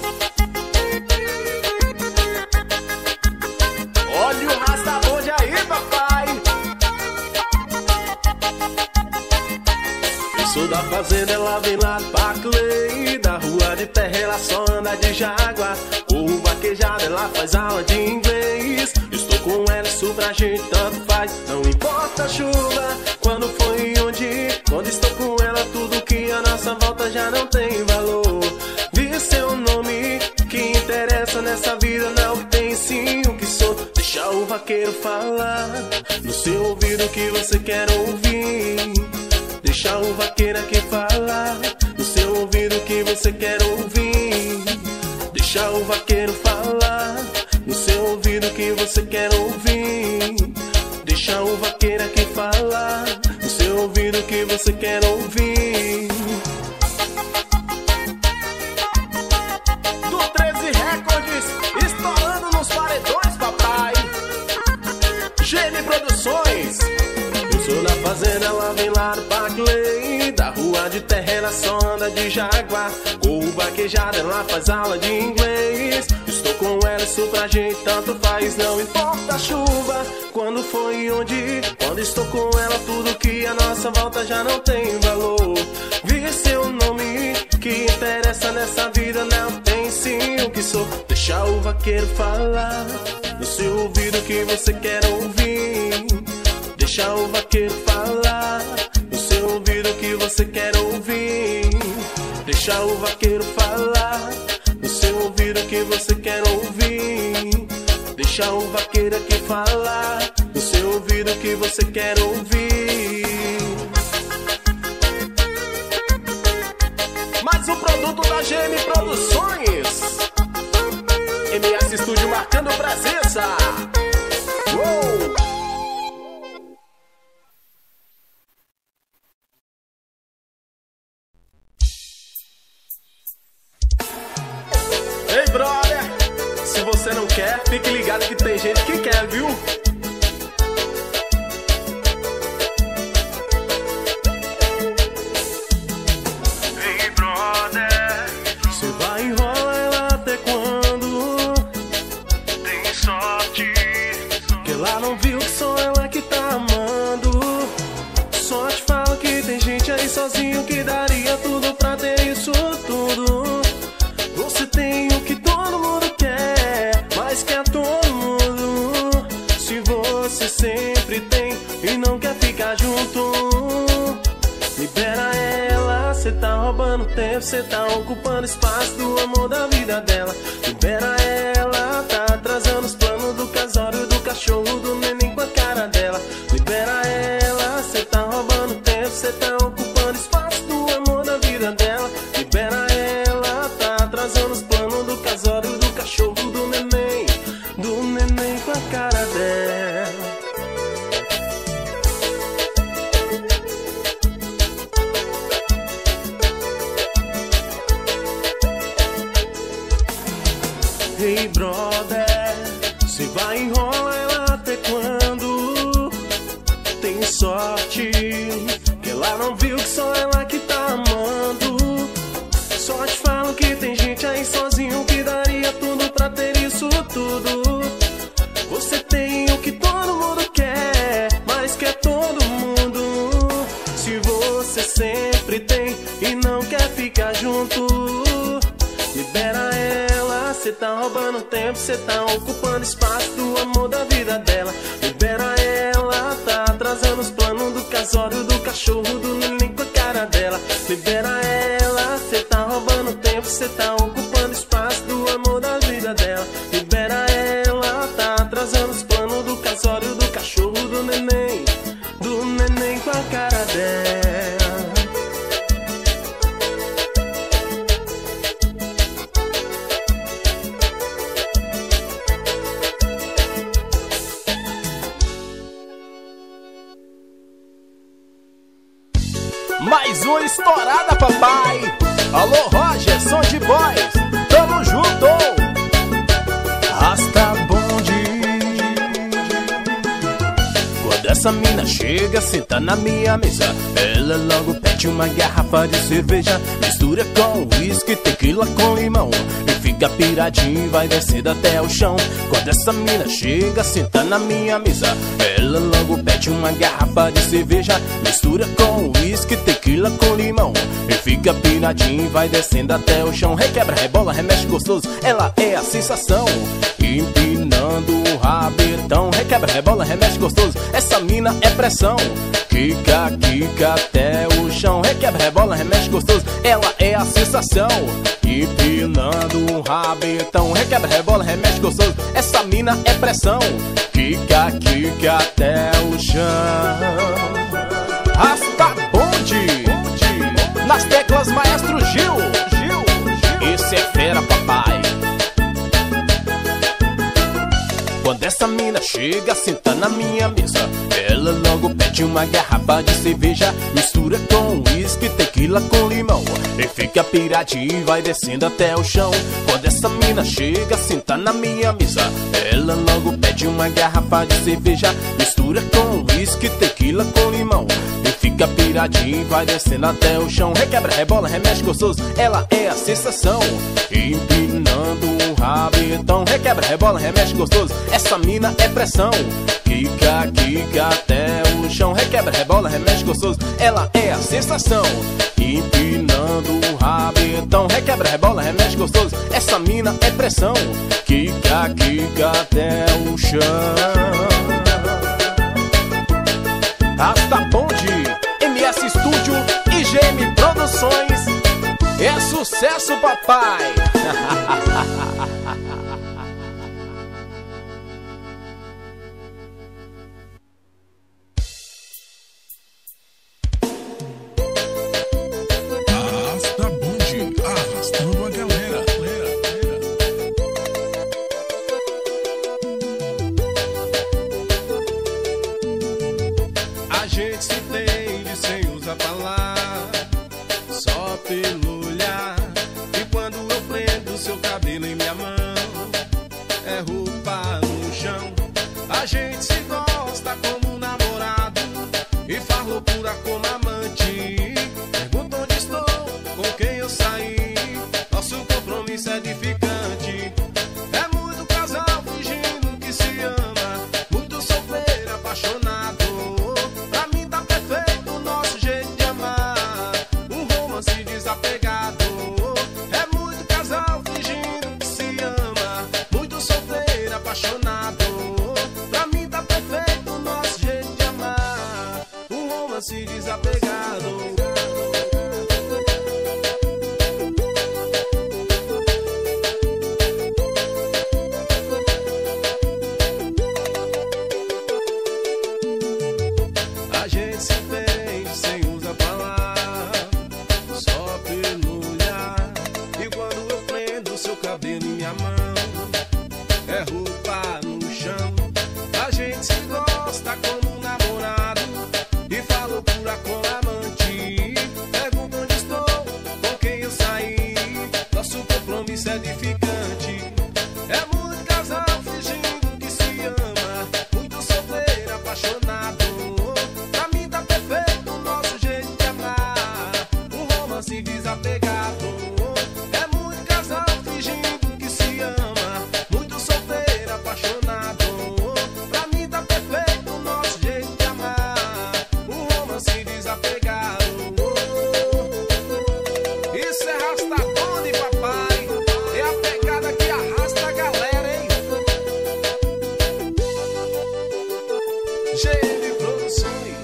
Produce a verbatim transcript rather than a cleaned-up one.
Olha o rasta hoje aí, papai. Eu sou da fazenda, ela vem lá do Barclay. Da rua de terra, ela só anda de Jaguar. O vaquejado, ela faz aula de inglês. Estou com ela, isso pra gente tanto faz. Não importa a chuva, quando foi e onde. Quando estou com ela, tudo que a nossa volta já não tem valor. Vi seu nome, que interessa nessa vida não tem sim o que sou. Deixa o vaqueiro falar no seu ouvido que você quer ouvir. Deixa o vaqueiro aqui falar no seu ouvido que você quer ouvir. Deixa o vaqueiro falar no seu ouvido que você quer ouvir. Deixa o vaqueiro aqui falar no seu ouvido que você quer ouvir. Do treze Records, estourando nos paredões, papai. G M Produções. Eu sou da fazenda, ela vem lá do Barclay. Da rua de terra, ela só anda de Jaguar. Com o vaquejado, ela faz aula de inglês. Estou com ela, isso pra gente tanto faz. Não importa a chuva, quando foi e onde. Quando estou com ela, tudo que a nossa volta já não tem valor. Vi seu nome, que interessa nessa vida não tem sim o que sou. Deixa o vaqueiro falar no seu ouvido que você quer ouvir. Deixa o vaqueiro falar no seu ouvido que você quer ouvir. Deixa o vaqueiro falar no seu ouvido que você quer ouvir. Deixa o vaqueiro aqui falar no seu ouvido que você quer ouvir. Mais um produto da G M Produções. M S Studio marcando presença. Uou! Ei, brother, se você não quer, fique ligado que tem gente que quer, viu? Ei, brother, você vai enrolar ela até quando? Tem sorte, que ela não viu que sou ela que tá amando. Só te falo que tem gente aí sozinho que daria tudo pra ter isso tudo. Você tem o que todo mundo quer, mas quer todo mundo. Se você sempre tem e não quer ficar junto, libera ela. Cê tá roubando tempo, cê tá ocupando espaço do amor da vida dela. Libera ela, tá atrasando os planos do casório, do cachorro, do neném com a cara dela. Libera ela, cê tá roubando tempo, cê tá ocupando espaço do amor da vida dela. Libera ela, tá atrasando os planos do casório, do cachorro, do neném, do neném com a cara dela. Hey brother, cê vai enrolar ela até quando? Tem sorte, que ela não viu que só ela que tá amando. Só te falo que tem gente aí sozinho que daria tudo pra ter isso tudo. Você tem o que todo mundo quer, mas quer todo mundo. Se você sempre tem e não quer ficar junto, libera ela. Cê tá roubando tempo, cê tá ocupando espaço do amor da vida dela. Libera ela, tá atrasando os planos do casório, do cachorro, do neném com a cara dela. Libera ela, cê tá roubando tempo, cê tá ocupando espaço do amor da vida dela. Libera ela, tá atrasando os planos do casório, do cachorro, do neném, do neném com a cara dela. Mais uma estourada, papai. Alô, Roger, som de voz. Tamo junto. Rasta bonde. Quando essa mina chega, senta na minha mesa, ela logo pede uma garrafa de cerveja, mistura com uísque, tequila com limão e fica fica piradinho e vai descendo até o chão. Quando essa mina chega, senta na minha mesa, ela logo pede uma garrafa de cerveja, mistura com uísque, tequila com limão, e fica piradinho e vai descendo até o chão. Requebra, rebola, remexe gostoso, ela é a sensação, empinando o rabetão. Requebra, rebola, remexe gostoso, essa mina é pressão. Quica, quica até o chão. Requebra, rebola, remexe gostoso, ela é a sensação, empinando o rabetão. Requebra, rebola, remexe gostoso, essa mina é pressão. Quica, quica até o chão. Rasta bonde, nas teclas Maestro Gil. Esse é fera, papai. Quando essa mina chega, senta na minha mesa, ela logo pede uma garrafa de cerveja, mistura com uísque, tequila com limão, e fica piradinho e vai descendo até o chão. Quando essa mina chega, senta na minha mesa, ela logo pede uma garrafa de cerveja, mistura com uísque, tequila com limão, e fica piradinho e vai descendo até o chão. Requebra, rebola, remexe gostoso, ela é a sensação, empinando o rabetão. Requebra, rebola, remexe gostoso, essa mina é pressão. Quica, quica até o chão. Requebra, rebola, remexe gostoso, ela é a sensação, empinando o rabetão. Requebra, rebola, remexe gostoso, essa mina é pressão. Quica, quica até o chão. Rasta bonde, M S Estúdio e G M Produções. É sucesso, papai. Rasta bonde, arrastando a galera. A gente se entende sem usar palavras, só pelo olhar. E quando eu prendo seu cabelo em minha mão, é roupa no chão. A gente se gosta como namorado e faz loucura como amante. Pergunta onde estou, com quem eu saí, nosso compromisso é edificante. É muito casal fingindo que se ama, muito solteiro, apaixonado. Pra mim tá perfeito o nosso jeito de amar, um romance desapegado. É muito casal fingindo que se ama, muito solteiro, apaixonado. Pra mim tá perfeito o nosso jeito de amar, um romance desapegado. A gente se entende sem usar palavras, só pelo olhar. E quando eu prendo seu cabelo em minha mão, é roupa no chão. A gente se gosta como um namorado e faz loucura com amante. Pergunta onde estou, com quem eu saí, nosso compromisso é edificante. É muito casal fingindo que se ama, muito solteiro, apaixonado. Pra mim tá perfeito o nosso jeito de amar, um romance desapegado. É muito casal fingindo que se ama, muito solteiro, apaixonado. Pra mim tá perfeito o nosso jeito de amar, um romance desapegado. Isso é rasta bonde, papai, é a pegada que arrasta a galera, hein? G M Produções.